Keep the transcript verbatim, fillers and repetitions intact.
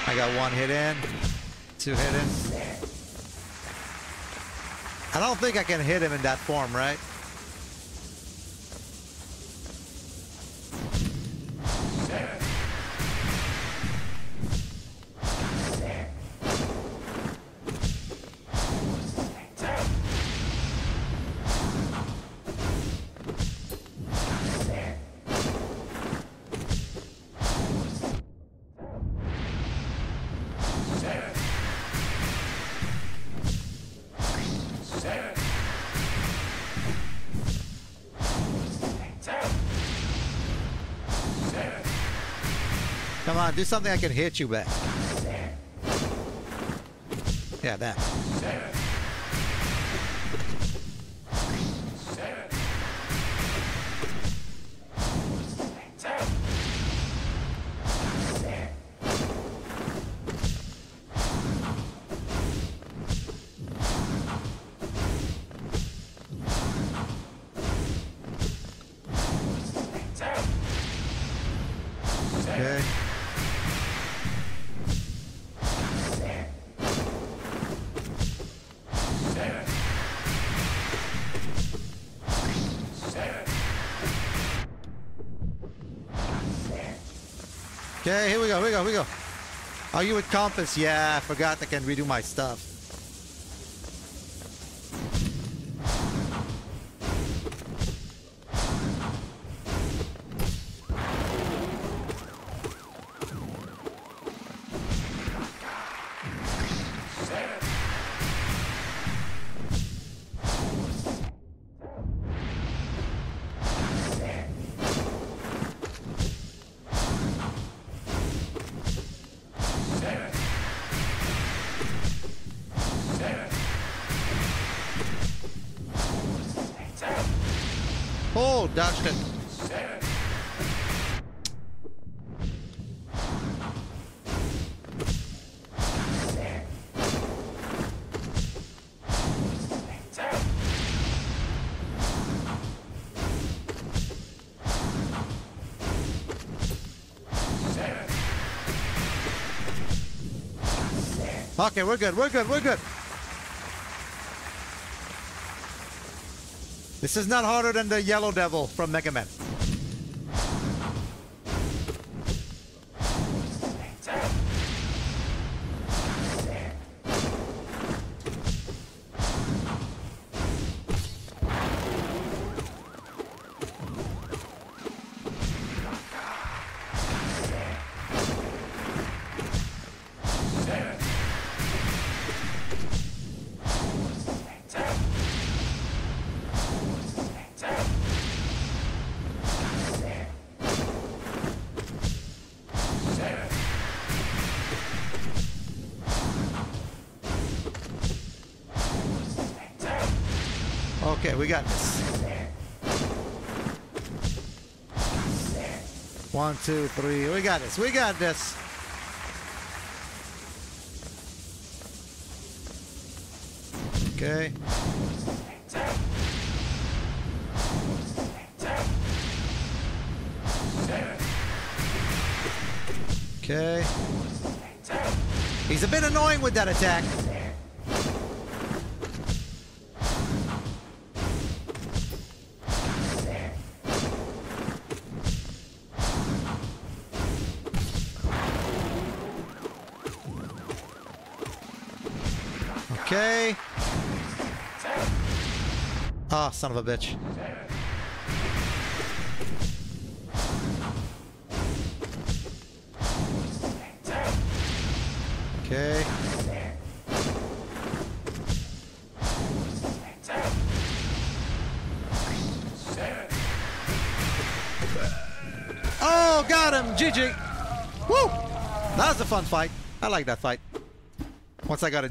I got one hit in. Two hit in. I don't think I can hit him in that form, right? Come on, do something I can hit you back. Yeah, that. Okay. Okay, here we go, here we go, here we go. Are you with compass? Yeah, I forgot I can redo my stuff. Oh, dodged it. Okay, we're good, we're good, we're good. This is not harder than the Yellow Devil from Mega Man. Okay, we got this. One, two, three. We got this. We got this. Okay. Okay. He's a bit annoying with that attack. Okay. Ah, oh, son of a bitch. Okay. Oh, got him! G G! Woo! That was a fun fight. I like that fight. Once I got it.